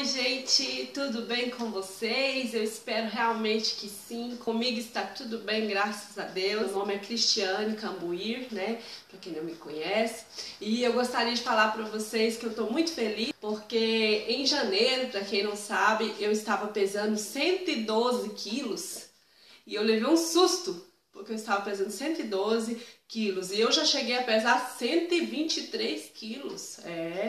gente, tudo bem com vocês? Eu espero realmente que sim. Comigo está tudo bem, graças a Deus. Meu nome é Cristiane Cambuir, né? Para quem não me conhece. E eu gostaria de falar para vocês que eu estou muito feliz porque em janeiro, para quem não sabe, eu estava pesando 112 quilos e eu levei um susto porque eu estava pesando 112 quilos e eu já cheguei a pesar 123 quilos.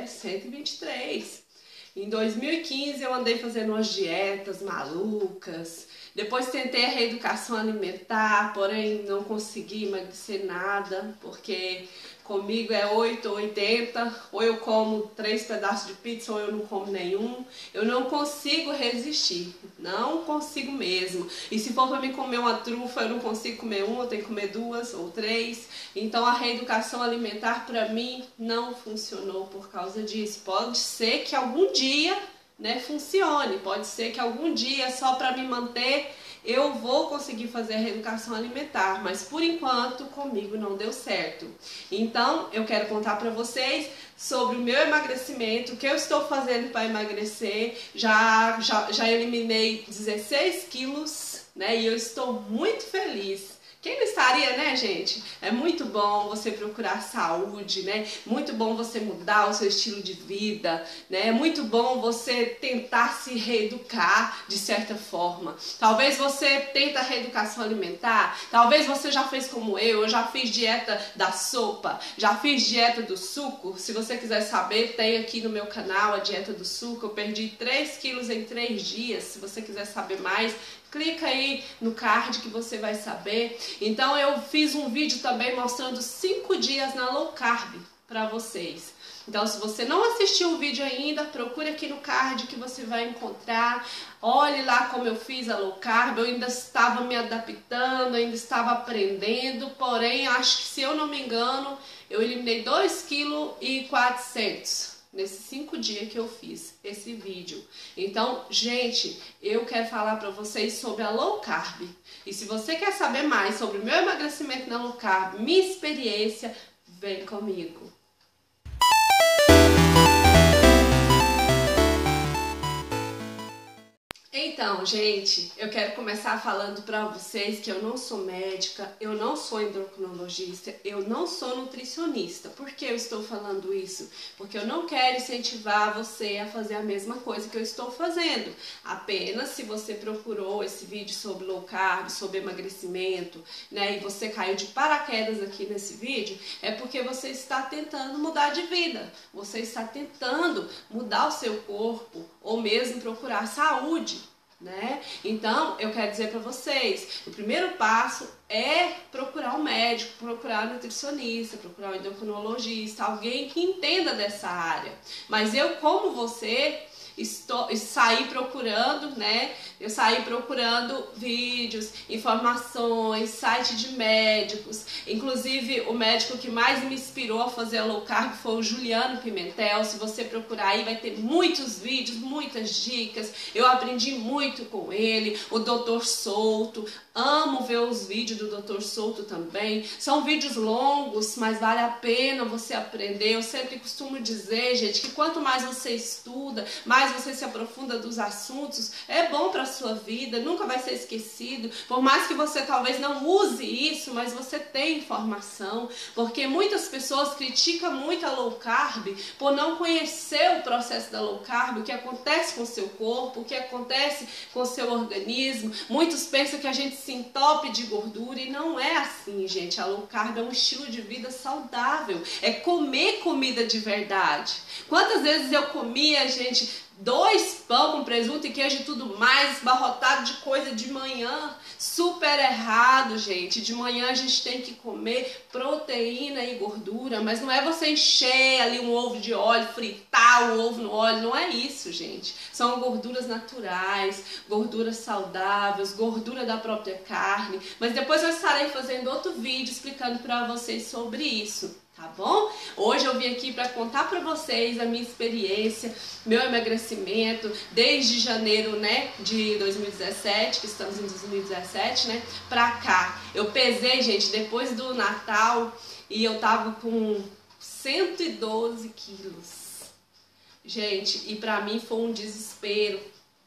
123. Em 2015 eu andei fazendo umas dietas malucas, depois tentei a reeducação alimentar, porém não consegui emagrecer nada, porque comigo é 8 ou 80, ou eu como 3 pedaços de pizza ou eu não como nenhum. Eu não consigo resistir, não consigo mesmo. E se for para mim comer uma trufa, eu não consigo comer uma, eu tenho que comer 2 ou 3. Então a reeducação alimentar para mim não funcionou por causa disso. Pode ser que algum dia, né, funcione, pode ser que algum dia só para me manter eu vou conseguir fazer a reeducação alimentar, mas por enquanto comigo não deu certo. Então eu quero contar para vocês sobre o meu emagrecimento, o que eu estou fazendo para emagrecer. Já eliminei 16 quilos, né? E eu estou muito feliz. Quem não estaria, né, gente? É muito bom você procurar saúde, né? Muito bom você mudar o seu estilo de vida, né? É muito bom você tentar se reeducar de certa forma. Talvez você tente a reeducação alimentar, talvez você já fez como eu já fiz dieta da sopa, já fiz dieta do suco. Se você quiser saber, tem aqui no meu canal a dieta do suco. Eu perdi 3 quilos em 3 dias. Se você quiser saber mais, clica aí no card que você vai saber. Então eu fiz um vídeo também mostrando 5 dias na low carb para vocês. Então se você não assistiu o vídeo ainda, procure aqui no card que você vai encontrar. Olhe lá como eu fiz a low carb. Eu ainda estava me adaptando, ainda estava aprendendo, porém acho que, se eu não me engano, eu eliminei 2,4 kg nesses 5 dias que eu fiz esse vídeo. Então, gente, eu quero falar para vocês sobre a low carb. E se você quer saber mais sobre o meu emagrecimento na low carb, minha experiência, vem comigo. Então, gente, eu quero começar falando para vocês que eu não sou médica, eu não sou endocrinologista, eu não sou nutricionista. Por que eu estou falando isso? Porque eu não quero incentivar você a fazer a mesma coisa que eu estou fazendo. Apenas se você procurou esse vídeo sobre low carb, sobre emagrecimento, né, e você caiu de paraquedas aqui nesse vídeo, é porque você está tentando mudar de vida. Você está tentando mudar o seu corpo ou mesmo procurar saúde, né? Então eu quero dizer para vocês, o primeiro passo é procurar um médico, procurar um nutricionista, procurar um endocrinologista, alguém que entenda dessa área. Mas eu, como você, saí procurando, né? Eu saí procurando vídeos, informações, site de médicos. Inclusive, o médico que mais me inspirou a fazer a low carb foi o Juliano Pimentel. Se você procurar aí, vai ter muitos vídeos, muitas dicas. Eu aprendi muito com ele. O Dr. Souto, amo ver os vídeos do Dr. Souto também. São vídeos longos, mas vale a pena você aprender. Eu sempre costumo dizer, gente, que quanto mais você estuda, mais você se aprofunda dos assuntos, é bom para a sua vida, nunca vai ser esquecido. Por mais que você talvez não use isso, mas você tem informação, porque muitas pessoas criticam muito a low carb por não conhecer o processo da low carb, o que acontece com o seu corpo, o que acontece com o seu organismo. Muitos pensam que a gente se entope de gordura e não é assim, gente. A low carb é um estilo de vida saudável, é comer comida de verdade. Quantas vezes eu comia, gente, 2 pão com presunto e queijo e tudo mais, esbarrotado de coisa de manhã? Super errado, gente. De manhã a gente tem que comer proteína e gordura, mas não é você encher ali um ovo de óleo, fritar o ovo no óleo, não é isso, gente. São gorduras naturais, gorduras saudáveis, gordura da própria carne, mas depois eu estarei fazendo outro vídeo explicando para vocês sobre isso. Tá bom? Hoje eu vim aqui para contar para vocês a minha experiência, meu emagrecimento desde janeiro, né, de 2017, que estamos em 2017, né, pra cá. Eu pesei, gente, depois do Natal e eu tava com 112 quilos. Gente, e pra mim foi um desespero,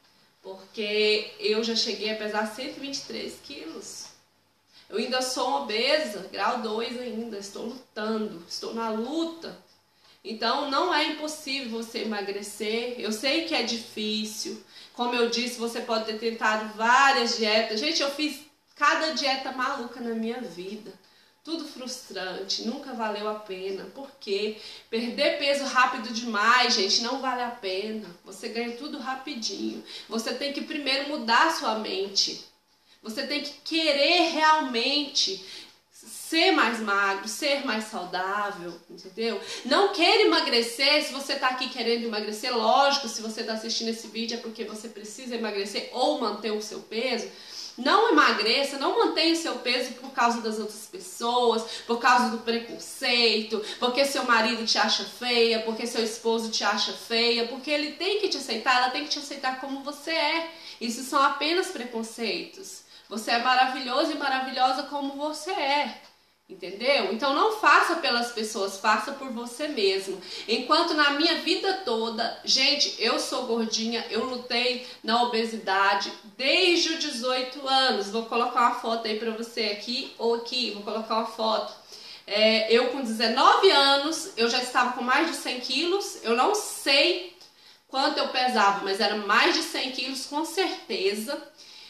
porque eu já cheguei a pesar 123 quilos. Eu ainda sou obesa, grau 2 ainda, estou lutando, estou na luta. Então não é impossível você emagrecer, eu sei que é difícil. Como eu disse, você pode ter tentado várias dietas. Gente, eu fiz cada dieta maluca na minha vida. Tudo frustrante, nunca valeu a pena. Por quê? Perder peso rápido demais, gente, não vale a pena. Você ganha tudo rapidinho. Você tem que primeiro mudar a sua mente. Você tem que querer realmente ser mais magro, ser mais saudável, entendeu? Não queira emagrecer. Se você tá aqui querendo emagrecer, lógico, se você tá assistindo esse vídeo é porque você precisa emagrecer ou manter o seu peso. Não emagreça, não mantenha o seu peso por causa das outras pessoas, por causa do preconceito, porque seu marido te acha feia, porque seu esposo te acha feia, porque ele tem que te aceitar, ela tem que te aceitar como você é. Isso são apenas preconceitos. Você é maravilhoso e maravilhosa como você é. Entendeu? Então não faça pelas pessoas, faça por você mesmo. Enquanto na minha vida toda, gente, eu sou gordinha, eu lutei na obesidade desde os 18 anos. Vou colocar uma foto aí pra você aqui ou aqui, vou colocar uma foto. Eu com 19 anos, eu já estava com mais de 100 quilos, eu não sei quanto eu pesava, mas era mais de 100 quilos com certeza.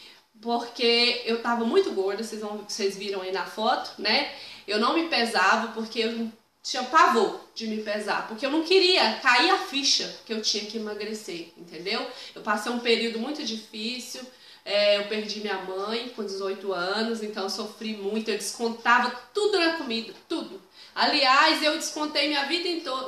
Porque eu tava muito gorda, vocês viram aí na foto, né? Eu não me pesava porque eu tinha pavor de me pesar, porque eu não queria cair a ficha que eu tinha que emagrecer, entendeu? Eu passei um período muito difícil, eu perdi minha mãe com 18 anos, então eu sofri muito, eu descontava tudo na comida, tudo. Aliás, eu descontei minha vida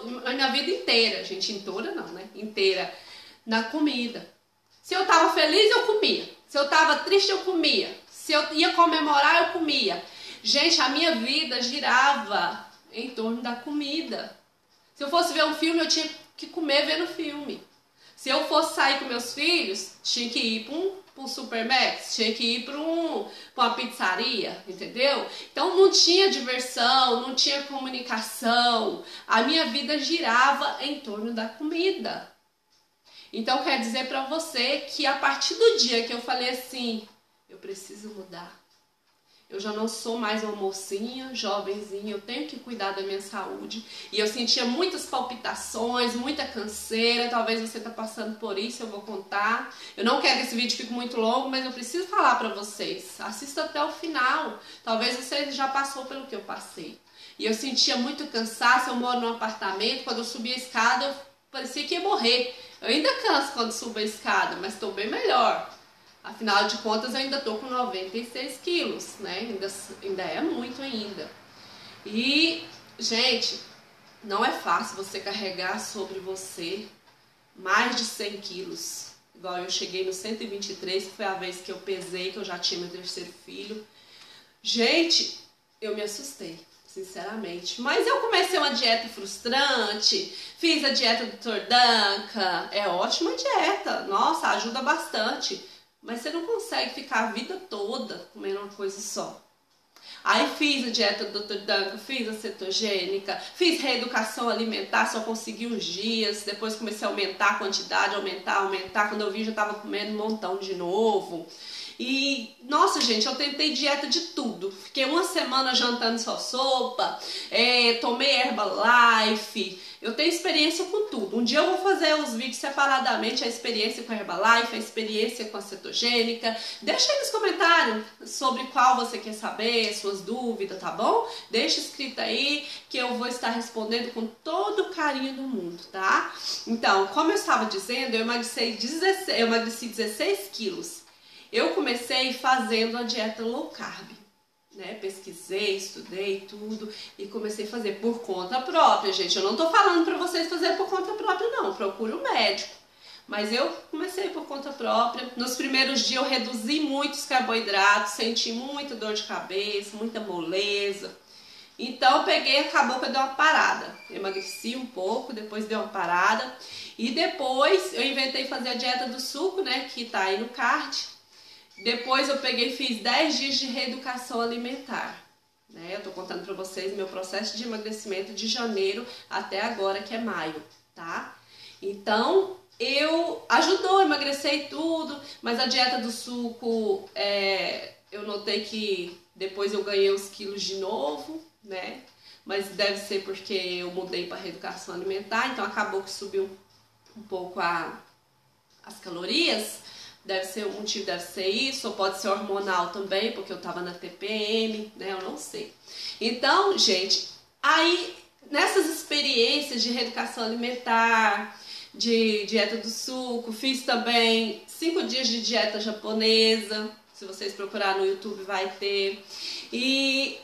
inteira, gente, inteira não, né? Inteira, na comida. Se eu tava feliz, eu comia. Se eu tava triste, eu comia. Se eu ia comemorar, eu comia. Gente, a minha vida girava em torno da comida. Se eu fosse ver um filme, eu tinha que comer vendo filme. Se eu fosse sair com meus filhos, tinha que ir para um Supermax, tinha que ir para uma pizzaria, entendeu? Então não tinha diversão, não tinha comunicação. A minha vida girava em torno da comida. Então quer dizer pra você que a partir do dia que eu falei assim, eu preciso mudar. Eu já não sou mais uma mocinha, jovenzinha, eu tenho que cuidar da minha saúde. E eu sentia muitas palpitações, muita canseira, talvez você tá passando por isso, eu vou contar. Eu não quero que esse vídeo fique muito longo, mas eu preciso falar pra vocês. Assista até o final, talvez você já passou pelo que eu passei. E eu sentia muito cansaço, eu moro num apartamento, quando eu subia a escada eu parecia que ia morrer. Eu ainda canso quando subo a escada, mas estou bem melhor. Afinal de contas, eu ainda estou com 96 quilos, né? Ainda é muito ainda. E, gente, não é fácil você carregar sobre você mais de 100 quilos. Igual eu cheguei no 123, que foi a vez que eu pesei, que eu já tinha meu terceiro filho. Gente, eu me assustei. Sinceramente. Mas eu comecei uma dieta frustrante, fiz a dieta do Dr. Duncan, é ótima dieta, nossa, ajuda bastante. Mas você não consegue ficar a vida toda comendo uma coisa só. Aí fiz a dieta do Dr. Duncan, fiz a cetogênica, fiz reeducação alimentar, só consegui uns dias, depois comecei a aumentar a quantidade, aumentar, quando eu vi já estava comendo um montão de novo. E, nossa gente, eu tentei dieta de tudo. Fiquei uma semana jantando só sopa, tomei Herbalife. Eu tenho experiência com tudo. Um dia eu vou fazer os vídeos separadamente, a experiência com a Herbalife, a experiência com a cetogênica. Deixa aí nos comentários sobre qual você quer saber, suas dúvidas, tá bom? Deixa escrito aí que eu vou estar respondendo com todo o carinho do mundo, tá? Então, como eu estava dizendo, eu emagreci 16 quilos. Eu comecei fazendo a dieta low carb, né? Pesquisei, estudei tudo e comecei a fazer por conta própria, gente. Eu não tô falando pra vocês fazerem por conta própria, não. Procure um médico. Mas eu comecei por conta própria. Nos primeiros dias eu reduzi muito os carboidratos, senti muita dor de cabeça, muita moleza. Então eu peguei, acabou que eu dei uma parada. Eu emagreci um pouco, depois dei uma parada. E depois eu inventei fazer a dieta do suco, né? Que tá aí no card. Depois eu peguei e fiz 10 dias de reeducação alimentar, né? Eu tô contando pra vocês meu processo de emagrecimento de janeiro até agora, que é maio, tá? Então, ajudou a emagrecer e tudo, mas a dieta do suco, eu notei que depois eu ganhei uns quilos de novo, né? Mas deve ser porque eu mudei para reeducação alimentar, então acabou que subiu um pouco as calorias. Deve ser o motivo, deve ser isso, ou pode ser hormonal também, porque eu tava na TPM, né? Eu não sei. Então, gente, aí nessas experiências de reeducação alimentar, de dieta do suco, fiz também 5 dias de dieta japonesa. Se vocês procurarem no YouTube vai ter. E,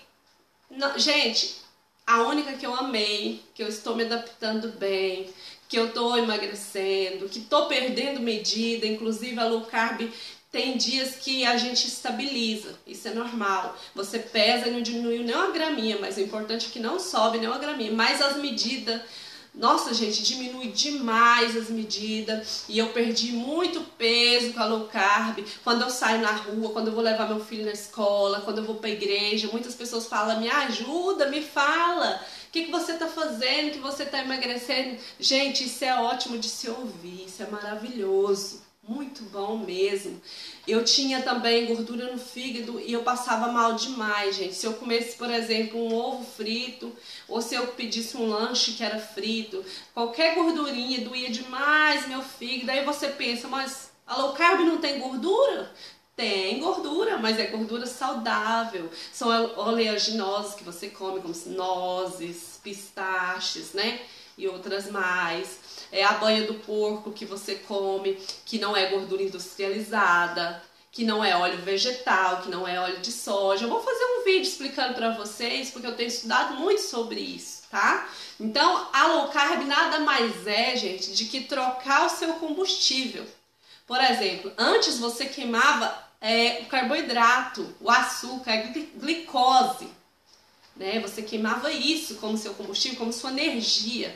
gente, a única que eu amei, que eu estou me adaptando bem, que eu tô emagrecendo, que tô perdendo medida, inclusive a low carb tem dias que a gente estabiliza, isso é normal. Você pesa e não diminuiu nem uma graminha, mas o importante é que não sobe nem uma graminha. Mas as medidas, nossa gente, diminui demais as medidas e eu perdi muito peso com a low carb. Quando eu saio na rua, quando eu vou levar meu filho na escola, quando eu vou pra igreja, muitas pessoas falam, me ajuda, me fala. O que você está fazendo, que você está emagrecendo? Gente, isso é ótimo de se ouvir, isso é maravilhoso, muito bom mesmo. Eu tinha também gordura no fígado e eu passava mal demais, gente. Se eu comesse, por exemplo, um ovo frito, ou se eu pedisse um lanche que era frito, qualquer gordurinha doía demais meu fígado. Aí você pensa, mas a low carb não tem gordura? Tem gordura, mas é gordura saudável. São oleaginosas que você come, como nozes, pistaches, né? E outras mais. É a banha do porco que você come, que não é gordura industrializada, que não é óleo vegetal, que não é óleo de soja. Eu vou fazer um vídeo explicando pra vocês, porque eu tenho estudado muito sobre isso, tá? Então, a low carb nada mais é, gente, de que trocar o seu combustível. Por exemplo, antes você queimava o carboidrato, o açúcar, a glicose, né? Você queimava isso como seu combustível, como sua energia.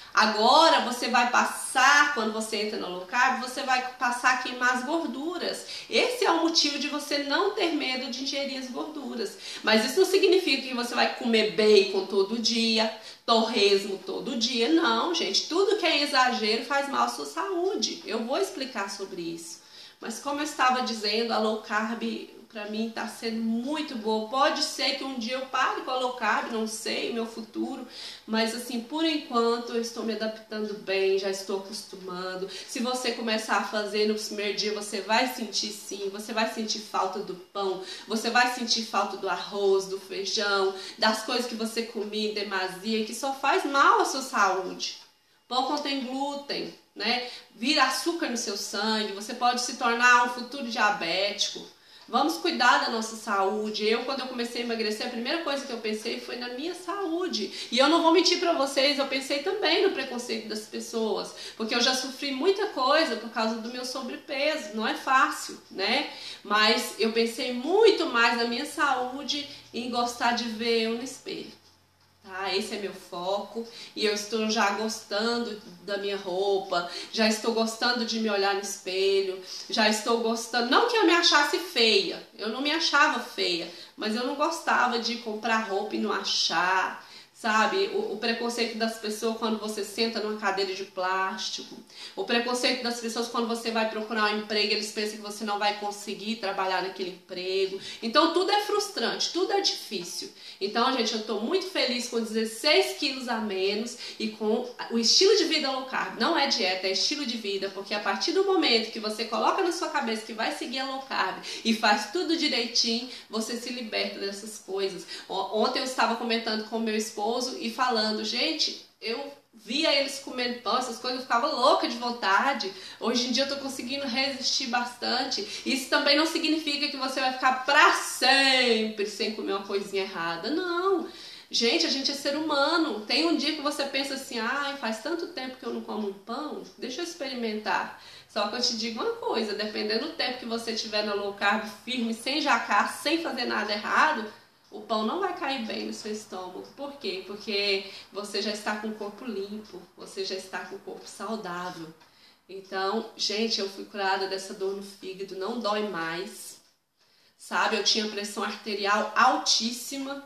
Agora você vai passar, quando você entra no low carb, você vai passar a queimar as gorduras. Esse é o motivo de você não ter medo de ingerir as gorduras. Mas isso não significa que você vai comer bacon todo dia, torresmo todo dia. Não, gente, tudo que é exagero faz mal à sua saúde. Eu vou explicar sobre isso. Mas como eu estava dizendo, a low carb pra mim tá sendo muito boa. Pode ser que um dia eu pare com a low carb, não sei, meu futuro, mas assim, por enquanto eu estou me adaptando bem, já estou acostumando. Se você começar a fazer no primeiro dia, você vai sentir sim, você vai sentir falta do pão, você vai sentir falta do arroz, do feijão, das coisas que você comia em demasia, que só faz mal à sua saúde. Pão contém glúten, né? Vira açúcar no seu sangue, você pode se tornar um futuro diabético. Vamos cuidar da nossa saúde. Quando eu comecei a emagrecer, a primeira coisa que eu pensei foi na minha saúde. E eu não vou mentir pra vocês, eu pensei também no preconceito das pessoas. Porque eu já sofri muita coisa por causa do meu sobrepeso. Não é fácil, né? Mas eu pensei muito mais na minha saúde e em gostar de ver eu no espelho. Tá? Esse é meu foco e eu estou já gostando da minha roupa, já estou gostando de me olhar no espelho, já estou gostando, não que eu me achasse feia, eu não me achava feia, mas eu não gostava de comprar roupa e não achar, sabe? O preconceito das pessoas quando você senta numa cadeira de plástico, o preconceito das pessoas quando você vai procurar um emprego, eles pensam que você não vai conseguir trabalhar naquele emprego. Então tudo é frustrante, tudo é difícil. Então, gente, eu tô muito feliz com 16 quilos a menos e com o estilo de vida low carb. Não é dieta, é estilo de vida, porque a partir do momento que você coloca na sua cabeça que vai seguir a low carb e faz tudo direitinho, você se liberta dessas coisas. Ontem eu estava comentando com meu esposo e falando, gente, eu via eles comendo pão, essas coisas, eu ficava louca de vontade. Hoje em dia eu tô conseguindo resistir bastante. Isso também não significa que você vai ficar pra sempre sem comer uma coisinha errada. Não. Gente, a gente é ser humano. Tem um dia que você pensa assim, ai, faz tanto tempo que eu não como um pão, deixa eu experimentar. Só que eu te digo uma coisa, dependendo do tempo que você tiver na low carb firme, sem jacar, sem fazer nada errado, o pão não vai cair bem no seu estômago. Por quê? Porque você já está com o corpo limpo, você já está com o corpo saudável. Então, gente, eu fui curada dessa dor no fígado, não dói mais, sabe? Eu tinha pressão arterial altíssima,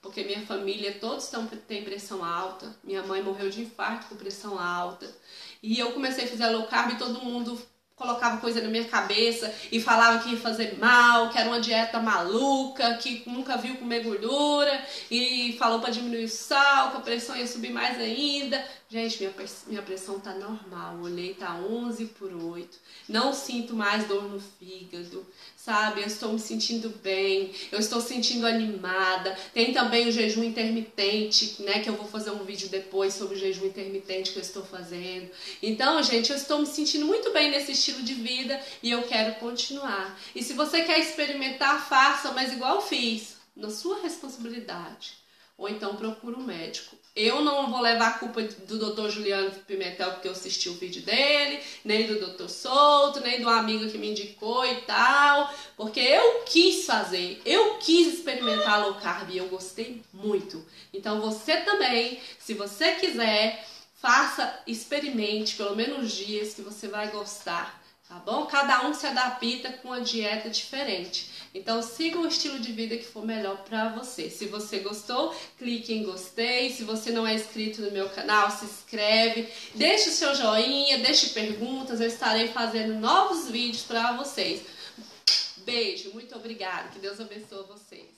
porque minha família, todos têm pressão alta. Minha mãe morreu de infarto com pressão alta. E eu comecei a fazer low carb e todo mundo colocava coisa na minha cabeça e falava que ia fazer mal, que era uma dieta maluca, que nunca viu comer gordura e falou para diminuir o sal, que a pressão ia subir mais ainda. Gente, minha pressão tá normal, olhei, tá 11/8. Não sinto mais dor no fígado, sabe? Eu estou me sentindo bem, eu estou sentindo animada. Tem também o jejum intermitente, né? Que eu vou fazer um vídeo depois sobre o jejum intermitente que eu estou fazendo. Então, gente, eu estou me sentindo muito bem nesse estilo de vida e eu quero continuar. E se você quer experimentar, faça, mas igual eu fiz, na sua responsabilidade. Ou então procura um médico. Eu não vou levar a culpa do Dr. Juliano Pimentel porque eu assisti o vídeo dele, nem do Dr. Souto, nem do amigo que me indicou e tal, porque eu quis fazer, eu quis experimentar low carb e eu gostei muito. Então você também, se você quiser, faça, experimente pelo menos dias que você vai gostar. Tá bom? Cada um se adapta com uma dieta diferente. Então siga o estilo de vida que for melhor para você. Se você gostou, clique em gostei. Se você não é inscrito no meu canal, se inscreve. Deixe o seu joinha, deixe perguntas. Eu estarei fazendo novos vídeos para vocês. Beijo, muito obrigada. Que Deus abençoe vocês.